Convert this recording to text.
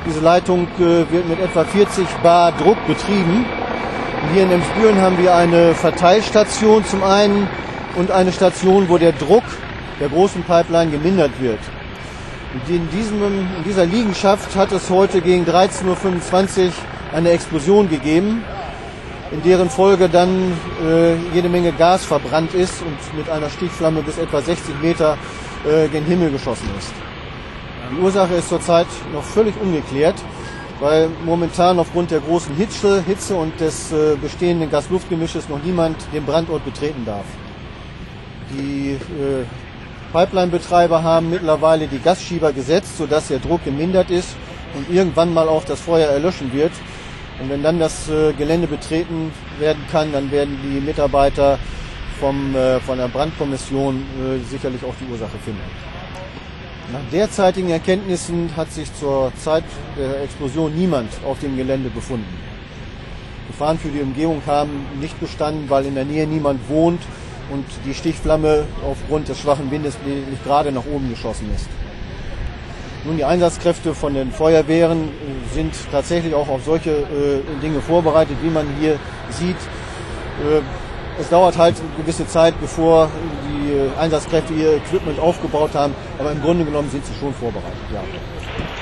Diese Leitung wird mit etwa 40 Bar Druck betrieben. Und hier in Emsbüren haben wir eine Verteilstation zum einen und eine Station, wo der Druck der großen Pipeline gemindert wird. Und in dieser Liegenschaft hat es heute gegen 13:25 Uhr eine Explosion gegeben, in deren Folge dann jede Menge Gas verbrannt ist und mit einer Stichflamme bis etwa 60 Meter gen Himmel geschossen ist. Die Ursache ist zurzeit noch völlig ungeklärt, weil momentan aufgrund der großen Hitze und des bestehenden Gas-Luft-Gemisches noch niemand den Brandort betreten darf. Die Pipeline-Betreiber haben mittlerweile die Gasschieber gesetzt, sodass der Druck gemindert ist und irgendwann mal auch das Feuer erlöschen wird. Und wenn dann das Gelände betreten werden kann, dann werden die Mitarbeiter von der Brandkommission sicherlich auch die Ursache finden. Nach derzeitigen Erkenntnissen hat sich zur Zeit der Explosion niemand auf dem Gelände befunden. Gefahren für die Umgebung haben nicht bestanden, weil in der Nähe niemand wohnt und die Stichflamme aufgrund des schwachen Windes nicht gerade nach oben geschossen ist. Nun, die Einsatzkräfte von den Feuerwehren sind tatsächlich auch auf solche Dinge vorbereitet, wie man hier sieht. Es dauert halt eine gewisse Zeit, bevor die Einsatzkräfte ihr Equipment aufgebaut haben, aber im Grunde genommen sind sie schon vorbereitet. Ja.